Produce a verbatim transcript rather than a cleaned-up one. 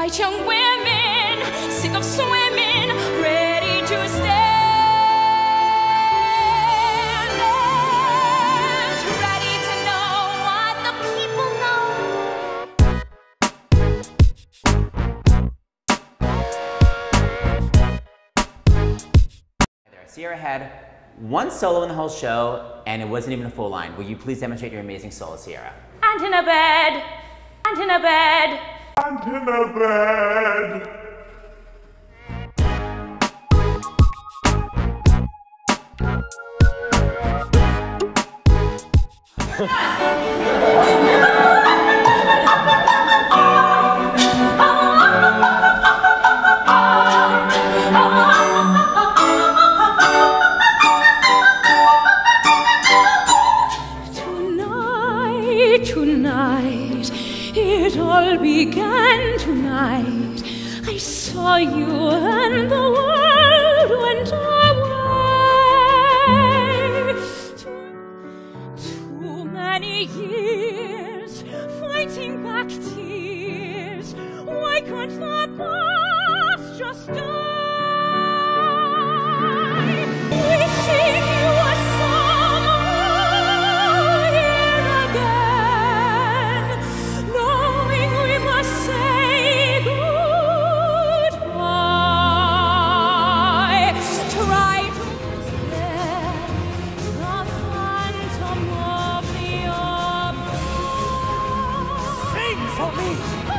bright young women, sick of swimming, ready to stand, and ready to know what the people know. Hi there. Sierra had one solo in the whole show, and it wasn't even a full line. Will you please demonstrate your amazing solo, Sierra? And in a bed, and in a bed, and in a bed. Tonight, it all began tonight. I saw you and the world went away. Too, too many years fighting back tears. Why can't the past just die? We sing you a song here again, knowing we must say goodbye. Try to forget the phantom of the opera. Sing for me!